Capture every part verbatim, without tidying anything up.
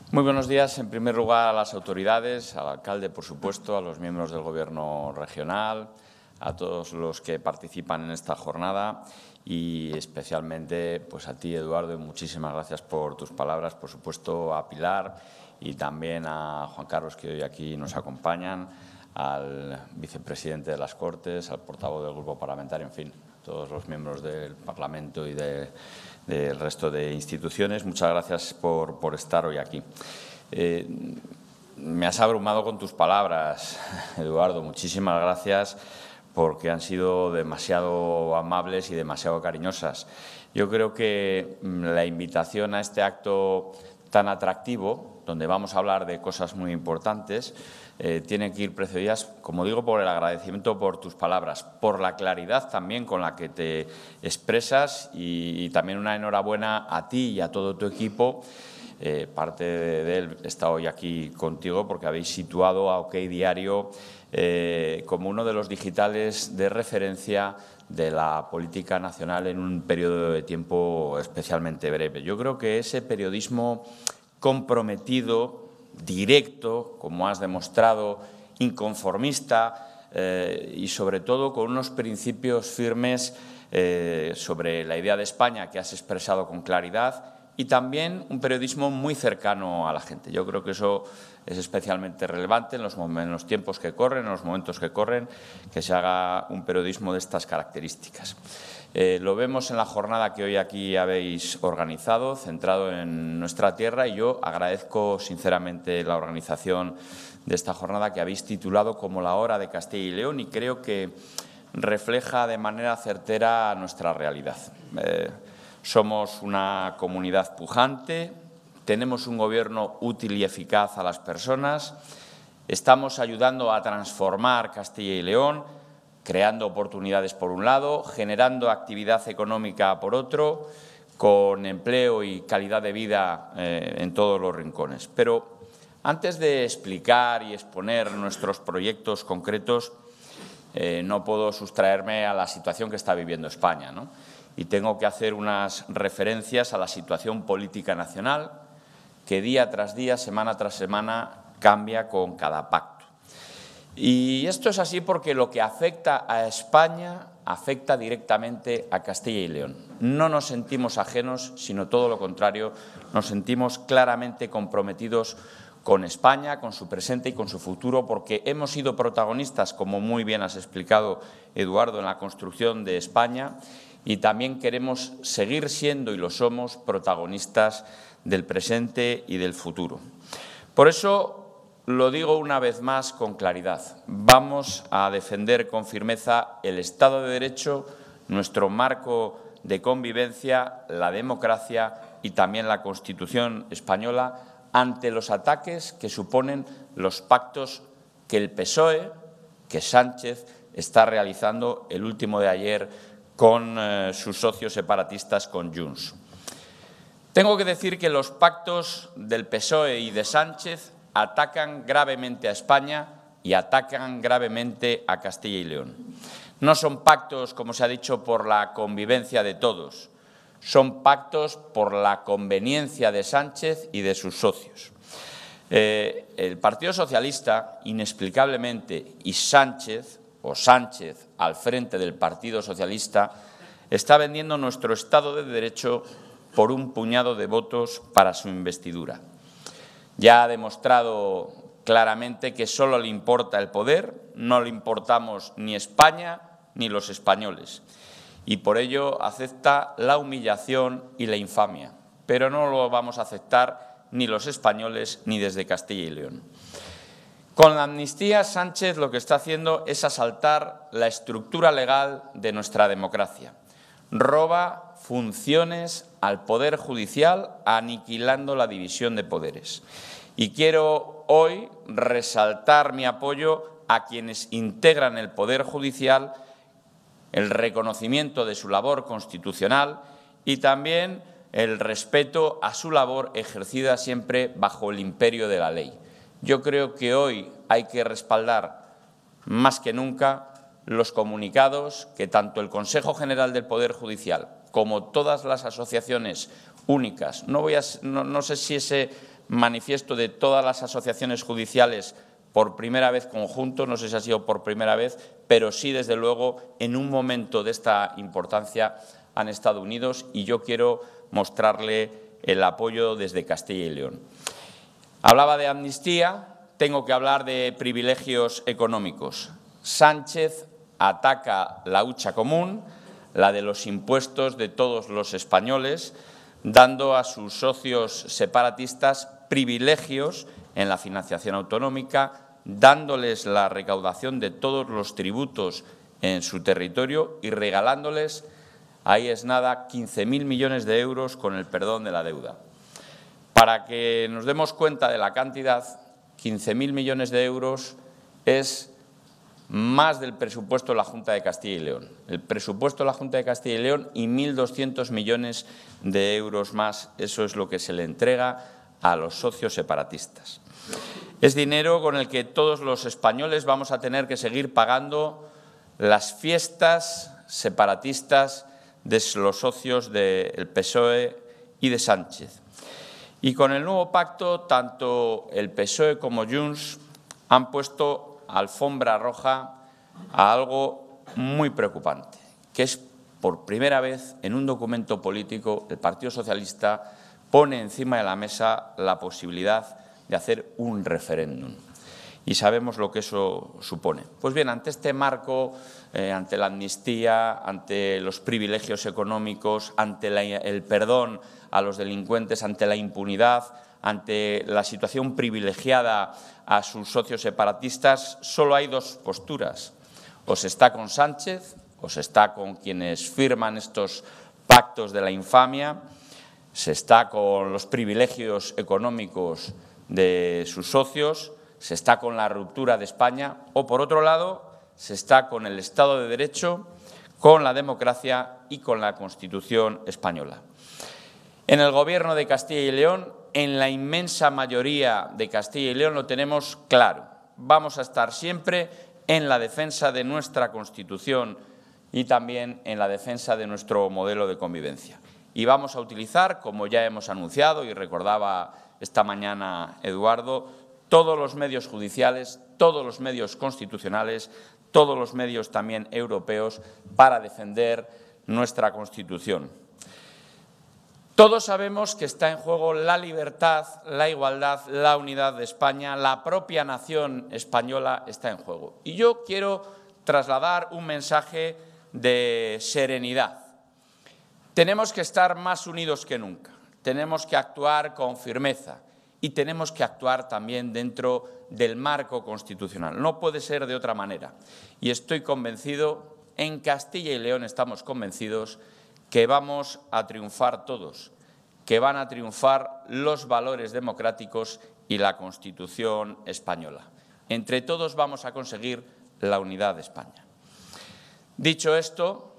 Muy buenos días. En primer lugar, a las autoridades, al alcalde, por supuesto, a los miembros del Gobierno regional, a todos los que participan en esta jornada y especialmente pues, a ti, Eduardo, y muchísimas gracias por tus palabras, por supuesto, a Pilar y también a Juan Carlos, que hoy aquí nos acompañan, al vicepresidente de las Cortes, al portavoz del Grupo Parlamentario, en fin, todos los miembros del Parlamento y de, del resto de instituciones. Muchas gracias por, por estar hoy aquí. Eh, me has abrumado con tus palabras, Eduardo. Muchísimas gracias porque han sido demasiado amables y demasiado cariñosas. Yo creo que la invitación a este acto tan atractivo, donde vamos a hablar de cosas muy importantes, eh, tienen que ir precedidas, como digo, por el agradecimiento por tus palabras, por la claridad también con la que te expresas y, y también una enhorabuena a ti y a todo tu equipo. Eh, parte de, de él está hoy aquí contigo porque habéis situado a OK Diario eh, como uno de los digitales de referencia de la política nacional en un periodo de tiempo especialmente breve. Yo creo que ese periodismo comprometido, directo, como has demostrado, inconformista eh, y, sobre todo, con unos principios firmes eh, sobre la idea de España que has expresado con claridad y también un periodismo muy cercano a la gente. Yo creo que eso es especialmente relevante en los, en los tiempos que corren, en los momentos que corren, que se haga un periodismo de estas características. Eh, lo vemos en la jornada que hoy aquí habéis organizado, centrado en nuestra tierra, y yo agradezco sinceramente la organización de esta jornada que habéis titulado como La Hora de Castilla y León, y creo que refleja de manera certera nuestra realidad. Eh, somos una comunidad pujante, tenemos un gobierno útil y eficaz a las personas, estamos ayudando a transformar Castilla y León, creando oportunidades por un lado, generando actividad económica por otro, con empleo y calidad de vida eh, en todos los rincones. Pero antes de explicar y exponer nuestros proyectos concretos, eh, no puedo sustraerme a la situación que está viviendo España, ¿no? Y tengo que hacer unas referencias a la situación política nacional que día tras día, semana tras semana, cambia con cada pacto. Y esto es así porque lo que afecta a España afecta directamente a Castilla y León. No nos sentimos ajenos, sino todo lo contrario, nos sentimos claramente comprometidos con España, con su presente y con su futuro, porque hemos sido protagonistas, como muy bien has explicado, Eduardo, en la construcción de España, y también queremos seguir siendo, y lo somos, protagonistas del presente y del futuro. Por eso, lo digo una vez más con claridad, vamos a defender con firmeza el Estado de Derecho, nuestro marco de convivencia, la democracia y también la Constitución española ante los ataques que suponen los pactos que el P S O E, que Sánchez está realizando, el último de ayer, con eh, sus socios separatistas, con Junts. Tengo que decir que los pactos del P S O E y de Sánchez atacan gravemente a España y atacan gravemente a Castilla y León. No son pactos, como se ha dicho, por la convivencia de todos, son pactos por la conveniencia de Sánchez y de sus socios. Eh, el Partido Socialista, inexplicablemente, y Sánchez, o Sánchez al frente del Partido Socialista, está vendiendo nuestro Estado de Derecho por un puñado de votos para su investidura. Ya ha demostrado claramente que solo le importa el poder, no le importamos ni España ni los españoles, y por ello acepta la humillación y la infamia, pero no lo vamos a aceptar ni los españoles ni desde Castilla y León. Con la amnistía, Sánchez lo que está haciendo es asaltar la estructura legal de nuestra democracia. Roba funciones al Poder Judicial, aniquilando la división de poderes. Y quiero hoy resaltar mi apoyo a quienes integran el Poder Judicial, el reconocimiento de su labor constitucional y también el respeto a su labor ejercida siempre bajo el imperio de la ley. Yo creo que hoy hay que respaldar más que nunca los comunicados que tanto el Consejo General del Poder Judicial como todas las asociaciones únicas, no, voy a, no, no sé si ese manifiesto de todas las asociaciones judiciales por primera vez conjunto, no sé si ha sido por primera vez, pero sí, desde luego, en un momento de esta importancia han estado unidos y yo quiero mostrarle el apoyo desde Castilla y León. Hablaba de amnistía, tengo que hablar de privilegios económicos. Sánchez ataca la hucha común, la de los impuestos de todos los españoles, dando a sus socios separatistas privilegios en la financiación autonómica, dándoles la recaudación de todos los tributos en su territorio y regalándoles, ahí es nada, quince mil millones de euros con el perdón de la deuda. Para que nos demos cuenta de la cantidad, quince mil millones de euros es más del presupuesto de la Junta de Castilla y León. El presupuesto de la Junta de Castilla y León y mil doscientos millones de euros más, eso es lo que se le entrega a los socios separatistas. Es dinero con el que todos los españoles vamos a tener que seguir pagando las fiestas separatistas de los socios del P S O E y de Sánchez. Y con el nuevo pacto, tanto el P S O E como Junts han puesto alfombra roja a algo muy preocupante, que es por primera vez en un documento político el Partido Socialista pone encima de la mesa la posibilidad de hacer un referéndum. Y sabemos lo que eso supone. Pues bien, ante este marco, eh, ante la amnistía, ante los privilegios económicos, ante la, el perdón a los delincuentes, ante la impunidad, ante la situación privilegiada a sus socios separatistas, solo hay dos posturas. O se está con Sánchez, o se está con quienes firman estos pactos de la infamia, se está con los privilegios económicos de sus socios, se está con la ruptura de España o, por otro lado, se está con el Estado de Derecho, con la democracia y con la Constitución española. En el Gobierno de Castilla y León, en la inmensa mayoría de Castilla y León lo tenemos claro. Vamos a estar siempre en la defensa de nuestra Constitución y también en la defensa de nuestro modelo de convivencia. Y vamos a utilizar, como ya hemos anunciado y recordaba esta mañana Eduardo, todos los medios judiciales, todos los medios constitucionales, todos los medios también europeos para defender nuestra Constitución. Todos sabemos que está en juego la libertad, la igualdad, la unidad de España, la propia nación española está en juego. Y yo quiero trasladar un mensaje de serenidad. Tenemos que estar más unidos que nunca, tenemos que actuar con firmeza y tenemos que actuar también dentro del marco constitucional. No puede ser de otra manera. Y estoy convencido, en Castilla y León estamos convencidos, que vamos a triunfar todos, que van a triunfar los valores democráticos y la Constitución española. Entre todos vamos a conseguir la unidad de España. Dicho esto,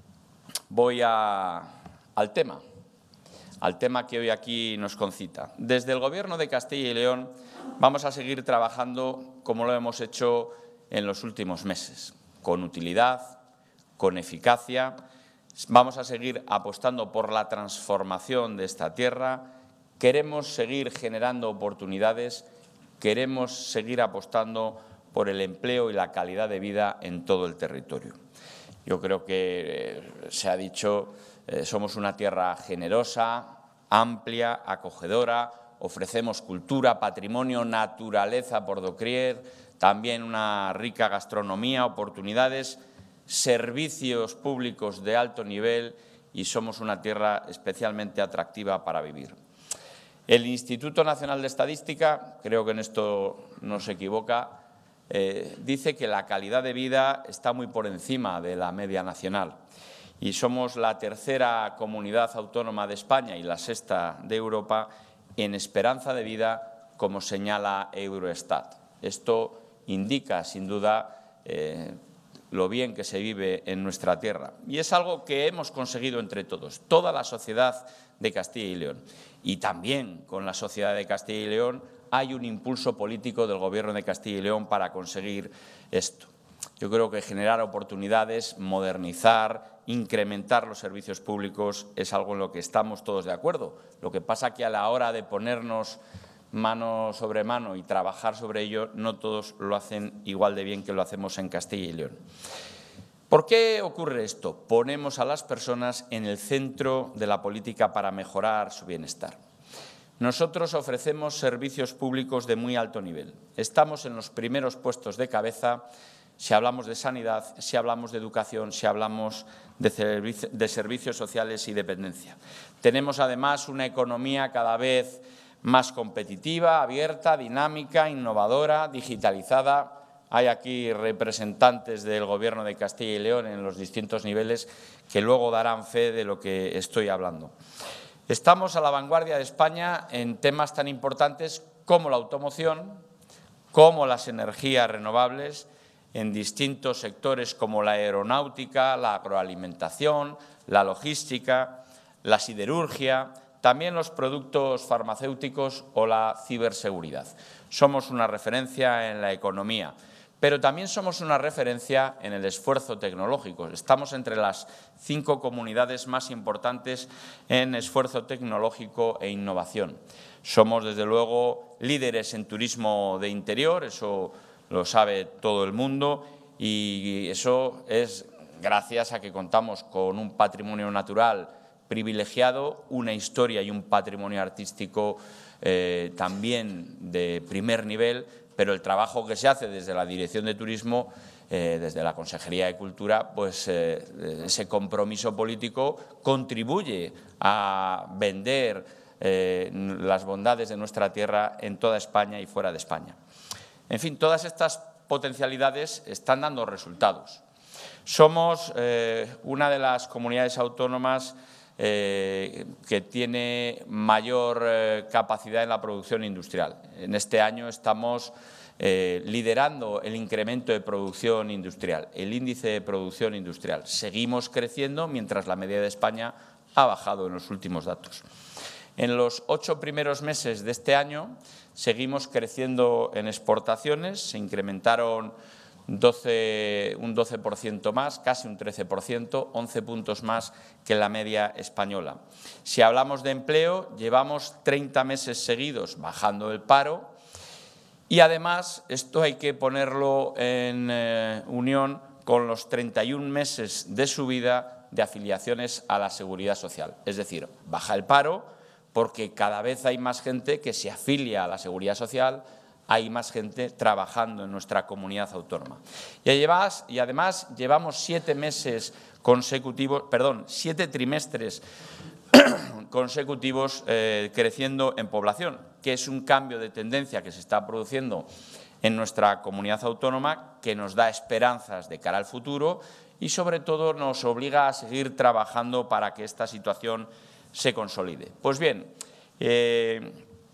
voy a, al tema, al tema que hoy aquí nos concita. Desde el Gobierno de Castilla y León vamos a seguir trabajando como lo hemos hecho en los últimos meses, con utilidad, con eficacia. Vamos a seguir apostando por la transformación de esta tierra, queremos seguir generando oportunidades, queremos seguir apostando por el empleo y la calidad de vida en todo el territorio. Yo creo que eh, se ha dicho, eh, somos una tierra generosa, amplia, acogedora, ofrecemos cultura, patrimonio, naturaleza por doquier, también una rica gastronomía, oportunidades, servicios públicos de alto nivel y somos una tierra especialmente atractiva para vivir. El Instituto Nacional de Estadística, creo que en esto no se equivoca, eh, dice que la calidad de vida está muy por encima de la media nacional y somos la tercera comunidad autónoma de España y la sexta de Europa en esperanza de vida, como señala Eurostat. Esto indica, sin duda, eh, lo bien que se vive en nuestra tierra. Y es algo que hemos conseguido entre todos, toda la sociedad de Castilla y León. Y también con la sociedad de Castilla y León hay un impulso político del Gobierno de Castilla y León para conseguir esto. Yo creo que generar oportunidades, modernizar, incrementar los servicios públicos es algo en lo que estamos todos de acuerdo. Lo que pasa es que a la hora de ponernos mano sobre mano y trabajar sobre ello, no todos lo hacen igual de bien que lo hacemos en Castilla y León. ¿Por qué ocurre esto? Ponemos a las personas en el centro de la política para mejorar su bienestar. Nosotros ofrecemos servicios públicos de muy alto nivel. Estamos en los primeros puestos de cabeza si hablamos de sanidad, si hablamos de educación, si hablamos de, servici- de servicios sociales y dependencia. Tenemos además una economía cada vez más competitiva, abierta, dinámica, innovadora, digitalizada. Hay aquí representantes del Gobierno de Castilla y León en los distintos niveles que luego darán fe de lo que estoy hablando. Estamos a la vanguardia de España en temas tan importantes como la automoción, como las energías renovables, en distintos sectores como la aeronáutica, la agroalimentación, la logística, la siderurgia, también los productos farmacéuticos o la ciberseguridad. Somos una referencia en la economía, pero también somos una referencia en el esfuerzo tecnológico. Estamos entre las cinco comunidades más importantes en esfuerzo tecnológico e innovación. Somos, desde luego, líderes en turismo de interior, eso lo sabe todo el mundo, y eso es gracias a que contamos con un patrimonio natural privilegiado, una historia y un patrimonio artístico eh, también de primer nivel, pero el trabajo que se hace desde la Dirección de Turismo, eh, desde la Consejería de Cultura, pues eh, ese compromiso político contribuye a vender eh, las bondades de nuestra tierra en toda España y fuera de España. En fin, todas estas potencialidades están dando resultados. Somos eh, una de las comunidades autónomas eh, que tiene mayor eh, capacidad en la producción industrial. En este año estamos eh, liderando el incremento de producción industrial, el índice de producción industrial. Seguimos creciendo mientras la media de España ha bajado en los últimos datos. En los ocho primeros meses de este año seguimos creciendo en exportaciones, se incrementaron doce, un doce por ciento más, casi un trece por ciento, once puntos más que la media española. Si hablamos de empleo, llevamos treinta meses seguidos bajando el paro y además esto hay que ponerlo en eh, unión con los treinta y un meses de subida de afiliaciones a la Seguridad Social. Es decir, baja el paro porque cada vez hay más gente que se afilia a la Seguridad Social, hay más gente trabajando en nuestra comunidad autónoma. Y además, y además llevamos siete meses consecutivos, perdón, siete trimestres consecutivos eh, creciendo en población, que es un cambio de tendencia que se está produciendo en nuestra comunidad autónoma, que nos da esperanzas de cara al futuro y, sobre todo, nos obliga a seguir trabajando para que esta situación se consolide. Pues bien, eh,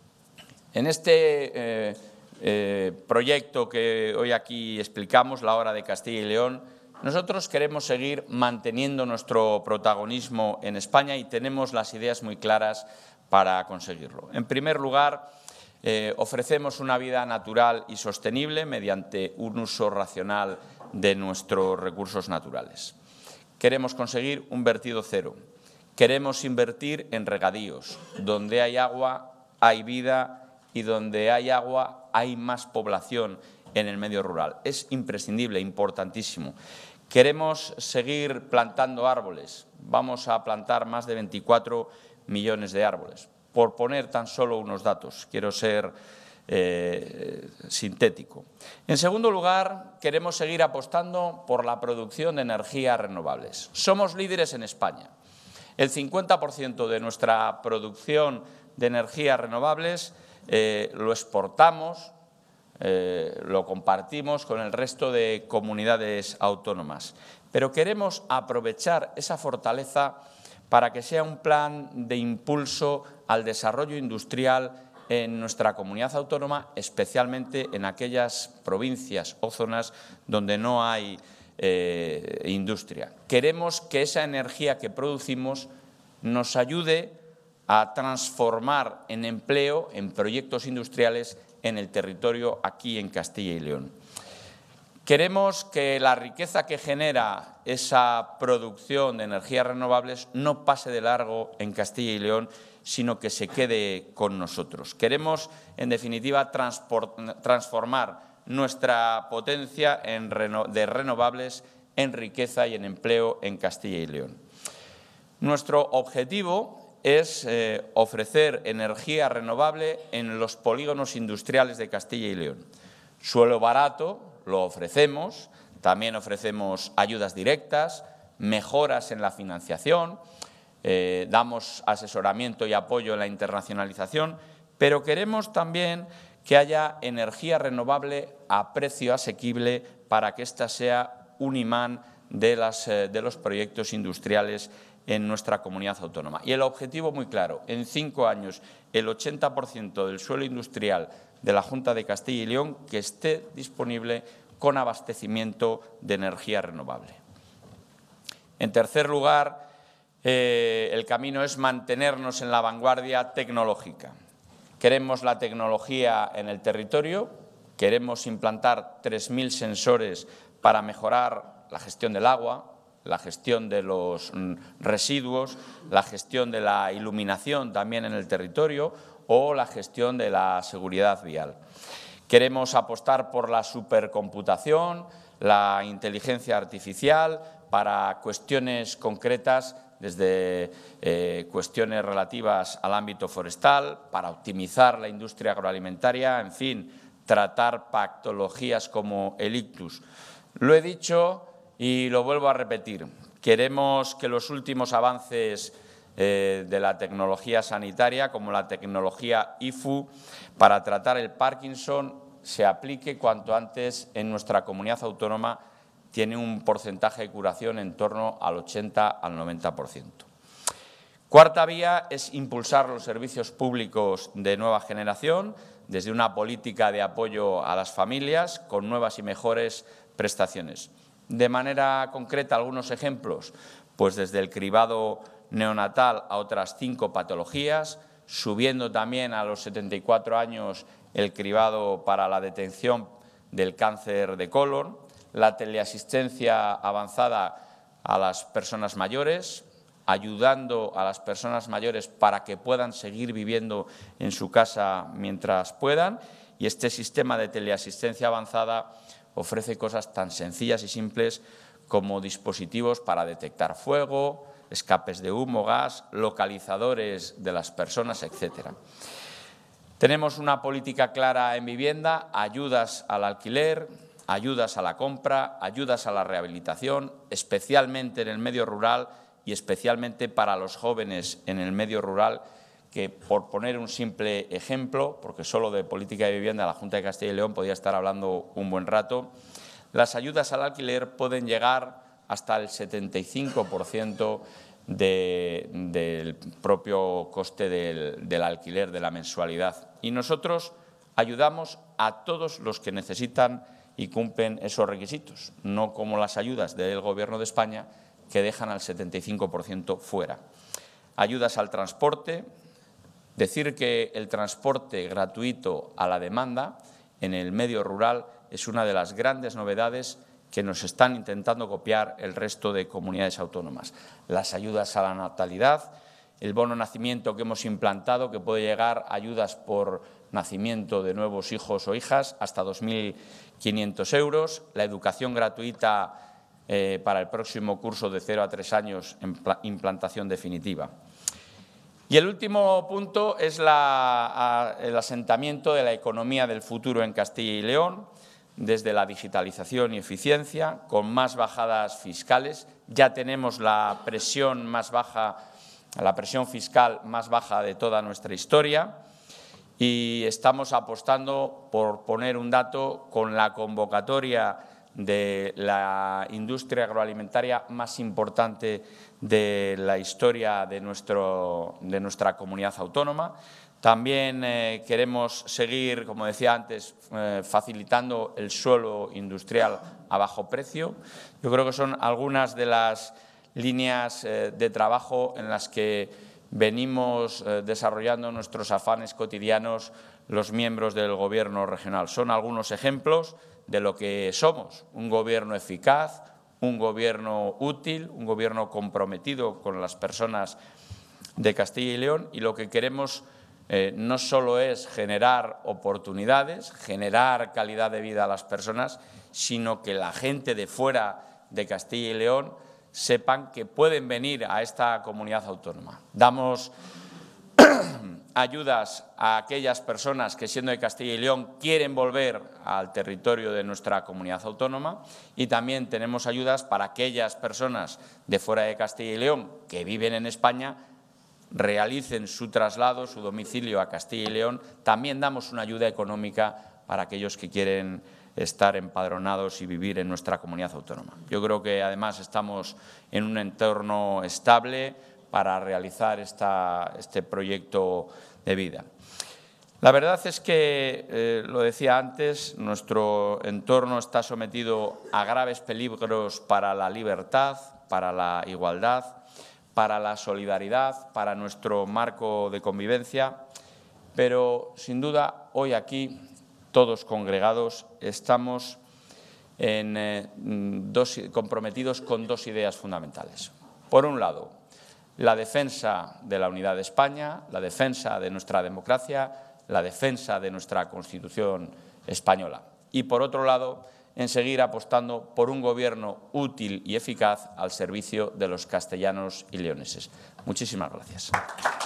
en este eh, eh, proyecto que hoy aquí explicamos, La Hora de Castilla y León, nosotros queremos seguir manteniendo nuestro protagonismo en España y tenemos las ideas muy claras para conseguirlo. En primer lugar, eh, ofrecemos una vida natural y sostenible mediante un uso racional de nuestros recursos naturales. Queremos conseguir un vertido cero. Queremos invertir en regadíos. Donde hay agua, hay vida y donde hay agua, hay más población en el medio rural. Es imprescindible, importantísimo. Queremos seguir plantando árboles. Vamos a plantar más de veinticuatro millones de árboles. Por poner tan solo unos datos, quiero ser eh, sintético. En segundo lugar, queremos seguir apostando por la producción de energías renovables. Somos líderes en España. El cincuenta por ciento de nuestra producción de energías renovables eh, lo exportamos, eh, lo compartimos con el resto de comunidades autónomas. Pero queremos aprovechar esa fortaleza para que sea un plan de impulso al desarrollo industrial en nuestra comunidad autónoma, especialmente en aquellas provincias o zonas donde no hay eh, industria. Queremos que esa energía que producimos nos ayude a transformar en empleo, en proyectos industriales en el territorio aquí en Castilla y León. Queremos que la riqueza que genera esa producción de energías renovables no pase de largo en Castilla y León sino que se quede con nosotros. Queremos, en definitiva, transformar nuestra potencia en reno- de renovables en riqueza y en empleo en Castilla y León. Nuestro objetivo es eh, ofrecer energía renovable en los polígonos industriales de Castilla y León. Suelo barato, lo ofrecemos, también ofrecemos ayudas directas, mejoras en la financiación, eh, damos asesoramiento y apoyo en la internacionalización, pero queremos también que haya energía renovable a precio asequible para que ésta sea un imán de, las, eh, de los proyectos industriales en nuestra comunidad autónoma. Y el objetivo muy claro, en cinco años el ochenta por ciento del suelo industrial de la Junta de Castilla y León que esté disponible con abastecimiento de energía renovable. En tercer lugar, eh, el camino es mantenernos en la vanguardia tecnológica. Queremos la tecnología en el territorio, queremos implantar tres mil sensores para mejorar la gestión del agua, la gestión de los residuos, la gestión de la iluminación también en el territorio o la gestión de la seguridad vial. Queremos apostar por la supercomputación, la inteligencia artificial para cuestiones concretas, desde eh, cuestiones relativas al ámbito forestal, para optimizar la industria agroalimentaria, en fin, tratar patologías como el ictus. Lo he dicho y lo vuelvo a repetir. Queremos que los últimos avances eh, de la tecnología sanitaria, como la tecnología I F U, para tratar el Parkinson, se aplique cuanto antes en nuestra comunidad autónoma. Tiene un porcentaje de curación en torno al ochenta al noventa por ciento. Cuarta vía es impulsar los servicios públicos de nueva generación desde una política de apoyo a las familias con nuevas y mejores prestaciones. De manera concreta, algunos ejemplos, pues desde el cribado neonatal a otras cinco patologías, subiendo también a los setenta y cuatro años el cribado para la detención del cáncer de colon, la teleasistencia avanzada a las personas mayores, ayudando a las personas mayores para que puedan seguir viviendo en su casa mientras puedan, y este sistema de teleasistencia avanzada ofrece cosas tan sencillas y simples como dispositivos para detectar fuego, escapes de humo, gas, localizadores de las personas, etcétera. Tenemos una política clara en vivienda, ayudas al alquiler, ayudas a la compra, ayudas a la rehabilitación, especialmente en el medio rural y especialmente para los jóvenes en el medio rural, que, por poner un simple ejemplo, porque solo de política de vivienda la Junta de Castilla y León podría estar hablando un buen rato, las ayudas al alquiler pueden llegar hasta el setenta y cinco por ciento de, del propio coste del, del alquiler, de la mensualidad. Y nosotros ayudamos a todos los que necesitan y cumplen esos requisitos, no como las ayudas del Gobierno de España, que dejan al setenta y cinco por ciento fuera. Ayudas al transporte. Decir que el transporte gratuito a la demanda en el medio rural es una de las grandes novedades que nos están intentando copiar el resto de comunidades autónomas. Las ayudas a la natalidad, el bono nacimiento que hemos implantado, que puede llegar a ayudas por nacimiento de nuevos hijos o hijas, hasta dos mil quinientos euros, la educación gratuita eh, para el próximo curso de cero a tres años en implantación definitiva. Y el último punto es la, el asentamiento de la economía del futuro en Castilla y León, desde la digitalización y eficiencia, con más bajadas fiscales. Ya tenemos la presión más baja, la presión fiscal más baja de toda nuestra historia, y estamos apostando, por poner un dato, con la convocatoria de la industria agroalimentaria más importante de la historia de, nuestro, de nuestra comunidad autónoma. También eh, queremos seguir, como decía antes, eh, facilitando el suelo industrial a bajo precio. Yo creo que son algunas de las líneas eh, de trabajo en las que venimos eh, desarrollando nuestros afanes cotidianos los miembros del Gobierno regional. Son algunos ejemplos de lo que somos: un Gobierno eficaz, un Gobierno útil, un Gobierno comprometido con las personas de Castilla y León, y lo que queremos eh, no solo es generar oportunidades, generar calidad de vida a las personas, sino que la gente de fuera de Castilla y León sepan que pueden venir a esta comunidad autónoma. Damos ayudas a aquellas personas que, siendo de Castilla y León, quieren volver al territorio de nuestra comunidad autónoma, y también tenemos ayudas para aquellas personas de fuera de Castilla y León que viven en España, realicen su traslado, su domicilio a Castilla y León. También damos una ayuda económica para aquellos que quieren estar empadronados y vivir en nuestra comunidad autónoma. Yo creo que, además, estamos en un entorno estable para realizar esta, este proyecto de vida. La verdad es que, eh, lo decía antes, nuestro entorno está sometido a graves peligros para la libertad, para la igualdad, para la solidaridad, para nuestro marco de convivencia, pero, sin duda, hoy aquí, todos congregados, estamos en, eh, dos, comprometidos con dos ideas fundamentales. Por un lado, la defensa de la unidad de España, la defensa de nuestra democracia, la defensa de nuestra Constitución española. Y, por otro lado, en seguir apostando por un gobierno útil y eficaz al servicio de los castellanos y leoneses. Muchísimas gracias.